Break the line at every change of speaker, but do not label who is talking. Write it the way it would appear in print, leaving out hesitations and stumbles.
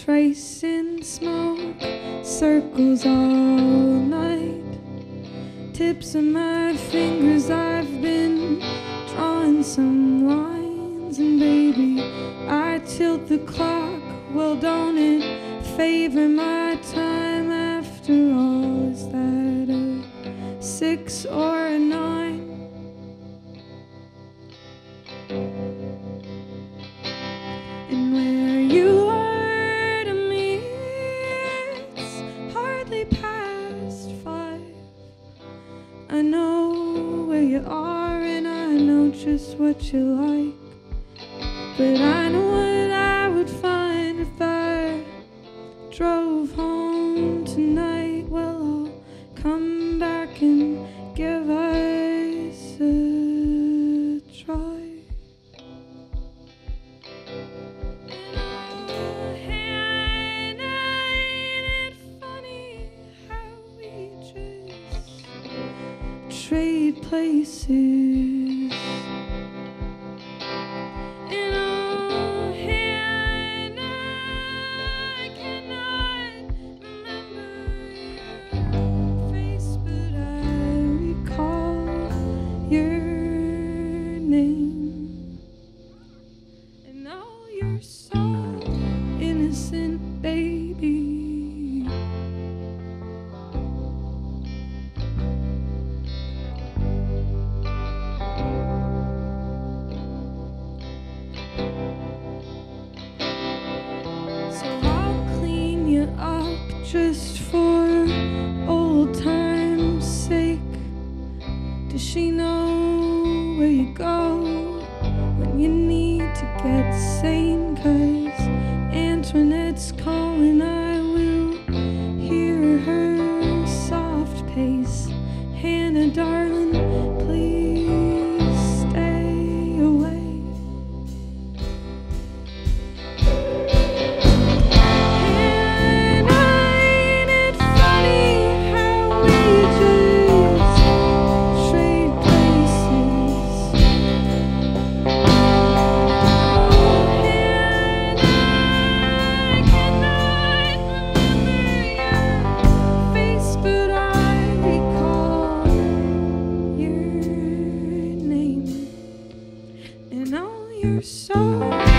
tracing smoke, circles all night. Tips of my fingers, I've been drawing some lines. And baby, I tilt the clock. Well, don't it favor my time after all? Is that a 6 or a 9? And where you are to me, it's hardly past 5. I know where you are and I know just what you like, but I know what I would find if I drove home tonight. Well, I'll come back and give us a try. Trade places, and oh, and I cannot remember your face, but I recall your name. And oh, you're so innocent, baby. Just for old time's sake, does she know where you go when you need to get sane? 'Cause Antoinette's calling, I will hear her soft pace. Hannah, darling, please stay away. You're so